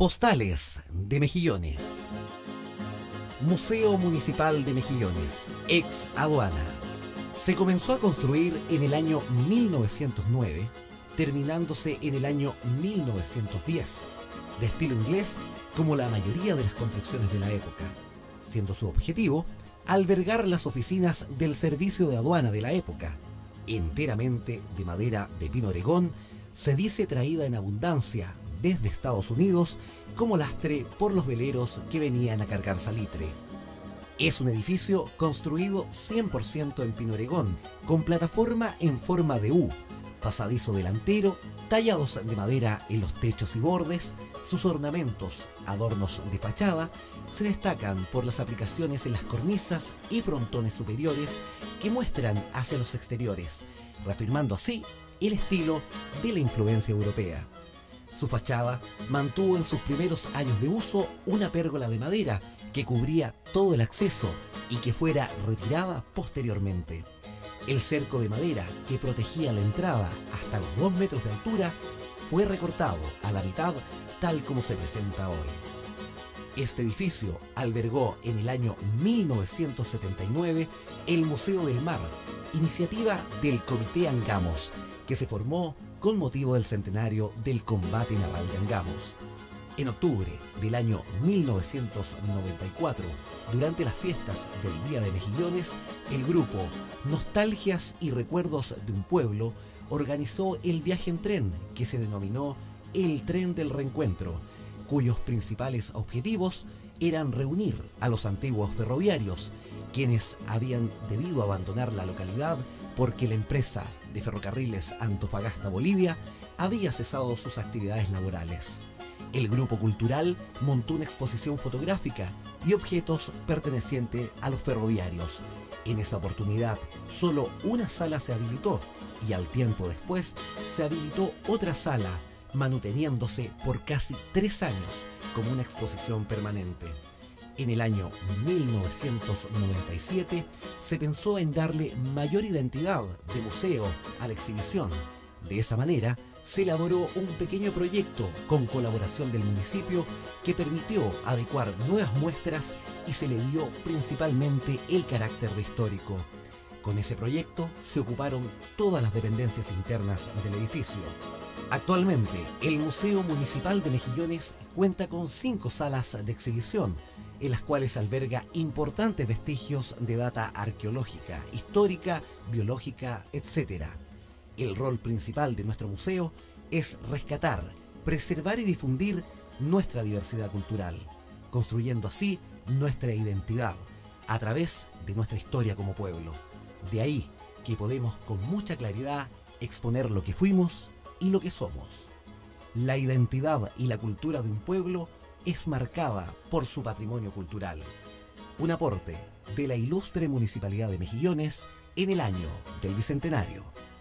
Postales de Mejillones. Museo Municipal de Mejillones, ex aduana. Se comenzó a construir en el año 1909, terminándose en el año 1910, de estilo inglés como la mayoría de las construcciones de la época, siendo su objetivo albergar las oficinas del servicio de aduana de la época, enteramente de madera de pino oregón, se dice traída en abundancia desde Estados Unidos como lastre por los veleros que venían a cargar salitre. Es un edificio construido 100% en pino oregón, con plataforma en forma de U, pasadizo delantero, tallados de madera en los techos y bordes. Sus ornamentos, adornos de fachada, se destacan por las aplicaciones en las cornisas y frontones superiores que muestran hacia los exteriores, reafirmando así el estilo de la influencia europea. Su fachada mantuvo en sus primeros años de uso una pérgola de madera que cubría todo el acceso y que fuera retirada posteriormente. El cerco de madera que protegía la entrada hasta los 2 metros de altura fue recortado a la mitad tal como se presenta hoy. Este edificio albergó en el año 1979 el Museo del Mar, iniciativa del Comité Angamos, que se formó con motivo del centenario del combate naval de Angamos. En octubre del año 1994, durante las fiestas del Día de Mejillones, el grupo Nostalgias y Recuerdos de un Pueblo organizó el viaje en tren que se denominó el Tren del Reencuentro, cuyos principales objetivos eran reunir a los antiguos ferroviarios, quienes habían debido abandonar la localidad porque la empresa de ferrocarriles Antofagasta Bolivia había cesado sus actividades laborales. El grupo cultural montó una exposición fotográfica y objetos pertenecientes a los ferroviarios. En esa oportunidad, solo una sala se habilitó y al tiempo después se habilitó otra sala, manteniéndose por casi 3 años como una exposición permanente. En el año 1997 se pensó en darle mayor identidad de museo a la exhibición. De esa manera, se elaboró un pequeño proyecto con colaboración del municipio que permitió adecuar nuevas muestras y se le dio principalmente el carácter de histórico. Con ese proyecto se ocuparon todas las dependencias internas del edificio. Actualmente, el Museo Municipal de Mejillones cuenta con 5 salas de exhibición, en las cuales alberga importantes vestigios de data arqueológica, histórica, biológica, etc. El rol principal de nuestro museo es rescatar, preservar y difundir nuestra diversidad cultural, construyendo así nuestra identidad a través de nuestra historia como pueblo. De ahí que podemos con mucha claridad exponer lo que fuimos y lo que somos. La identidad y la cultura de un pueblo es marcada por su patrimonio cultural. Un aporte de la ilustre Municipalidad de Mejillones en el año del Bicentenario.